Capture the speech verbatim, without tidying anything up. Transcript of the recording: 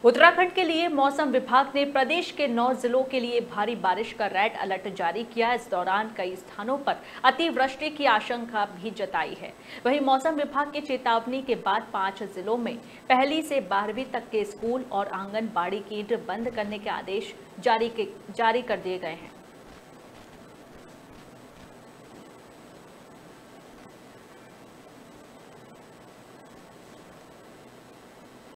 उत्तराखंड के लिए मौसम विभाग ने प्रदेश के नौ जिलों के लिए भारी बारिश का रेड अलर्ट जारी किया। इस दौरान कई स्थानों पर अतिवृष्टि की आशंका भी जताई है। वहीं मौसम विभाग की चेतावनी के बाद पांच जिलों में पहली से बारहवीं तक के स्कूल और आंगनबाड़ी केंद्र बंद करने के आदेश जारी के, जारी कर दिए गए हैं।